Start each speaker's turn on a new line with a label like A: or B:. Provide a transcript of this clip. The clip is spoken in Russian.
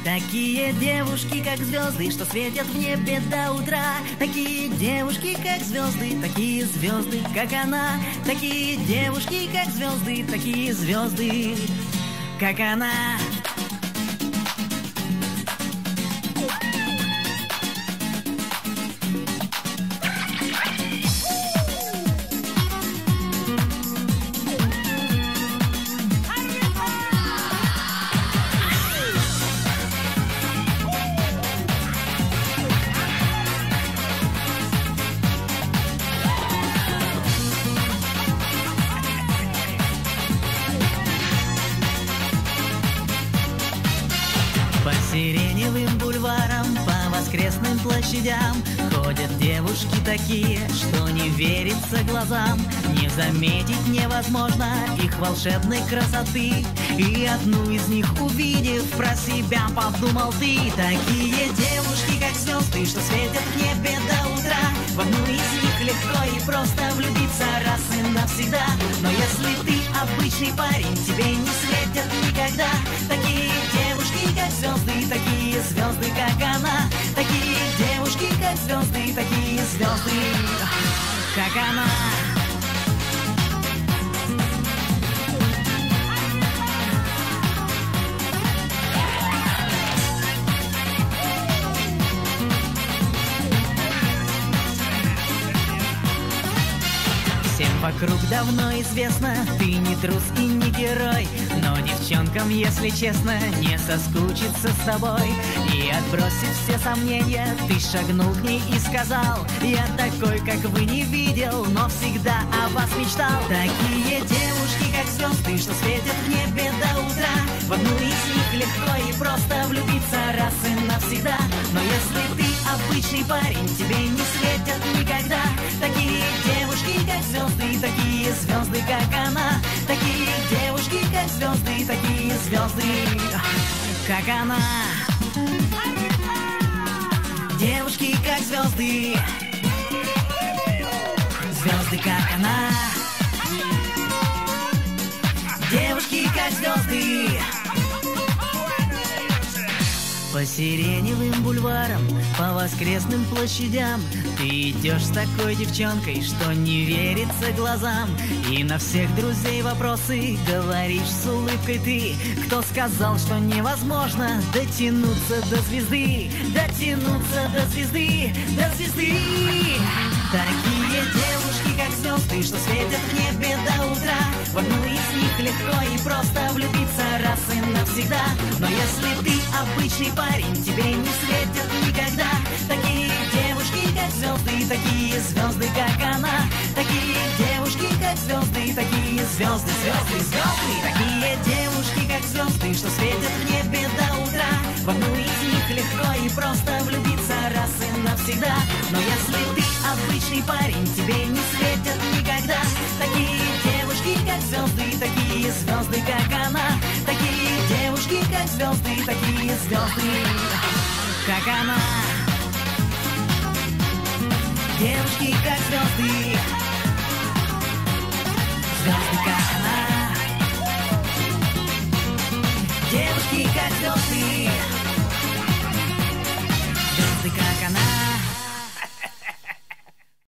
A: Такие девушки, как звезды, что светят в небе до утра. Такие девушки, как звезды, такие звезды, как она. Такие девушки, как звезды, такие звезды, как она. По сиреневым бульварам, по воскресным площадям ходят девушки такие, что не верится глазам. Не заметить невозможно их волшебной красоты. И одну из них увидев, про себя подумал ты. Такие девушки, как звезды, что светят в небе до утра. В одну из них легко и просто влюбиться раз и навсегда. Но если ты обычный парень, тебе не светят никогда такие девушки, как звезды, такие звезды, как она. Такие девушки, как звезды, такие звезды, как она. Всем вокруг давно известно, ты не трус и не герой. Но девчонкам, если честно, не соскучиться с тобой. И отбросив все сомнения, ты шагнул к ней и сказал: я такой, как вы, не видел, но всегда о вас мечтал. Такие девушки, как звезды, что светят в небе до утра. В одну из них легко и просто влюбиться раз и навсегда. Но если ты обычный парень, тебе не светят никогда такие девушки, как звезды, такие звезды, как она. Такие девушки, как звезды, такие звезды, как она. Девушки, как звезды, звезды, как она. Девушки, как звезды. По сиреневым бульварам, по воскресным площадям ты идешь с такой девчонкой, что не верится глазам. И на всех друзей вопросы говоришь с улыбкой ты. Кто сказал, что невозможно дотянуться до звезды? Дотянуться до звезды, до звезды. Такие девушки, как звезды, что светят в небе до утра. В одну из них легко и просто влюбиться раз и навсегда. Но если ты обычный парень, тебе не светят никогда такие девушки, как звезды, такие звезды, как она. Такие девушки, как звезды, такие звезды, звезды, звезды. Такие девушки, как звезды, что светят в небе до утра. В одну из них легко и просто влюбиться раз и навсегда. Но если ты обычный парень, тебе не светят никогда такие девушки, как звезды, такие звезды, как она. Такие девушки, как звезды, такие звезды, как она. Девушки, как звезды.